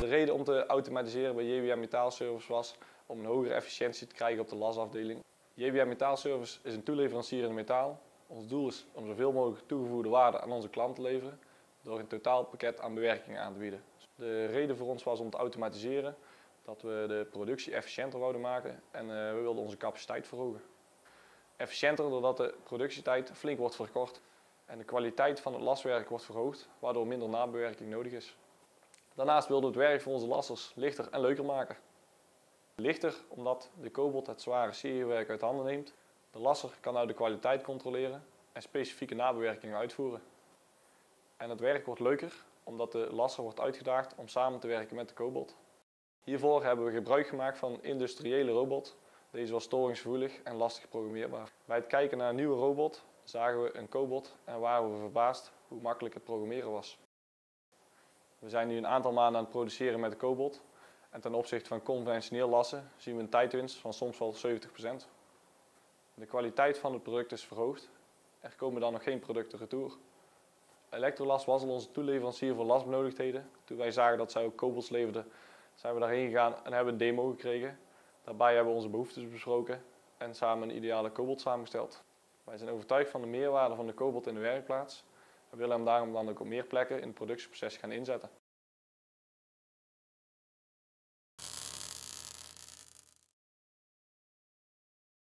De reden om te automatiseren bij JBM Metaalservice was om een hogere efficiëntie te krijgen op de lasafdeling. JBM Metaalservice is een toeleverancier in metaal. Ons doel is om zoveel mogelijk toegevoegde waarde aan onze klant te leveren door een totaalpakket aan bewerkingen aan te bieden. De reden voor ons was om te automatiseren, dat we de productie efficiënter wouden maken en we wilden onze capaciteit verhogen. Efficiënter doordat de productietijd flink wordt verkort en de kwaliteit van het laswerk wordt verhoogd, waardoor minder nabewerking nodig is. Daarnaast wilden we het werk voor onze lassers lichter en leuker maken. Lichter omdat de Cobalt het zware seriewerk uit handen neemt. De lasser kan nou de kwaliteit controleren en specifieke nabewerkingen uitvoeren. En het werk wordt leuker omdat de lasser wordt uitgedaagd om samen te werken met de Cobalt. Hiervoor hebben we gebruik gemaakt van een industriële robot. Deze was storingsgevoelig en lastig programmeerbaar. Bij het kijken naar een nieuwe robot zagen we een Cobalt en waren we verbaasd hoe makkelijk het programmeren was. We zijn nu een aantal maanden aan het produceren met de Cobalt en ten opzichte van conventioneel lassen zien we een tijdwinst van soms wel 70%. De kwaliteit van het product is verhoogd. Er komen dan nog geen producten retour. Electrolas was al onze toeleverancier voor lasbenodigdheden. Toen wij zagen dat zij ook Cobalts leverden, zijn we daarheen gegaan en hebben een demo gekregen. Daarbij hebben we onze behoeftes besproken en samen een ideale Cobalt samengesteld. Wij zijn overtuigd van de meerwaarde van de Cobalt in de werkplaats en willen hem daarom dan ook op meer plekken in het productieproces gaan inzetten.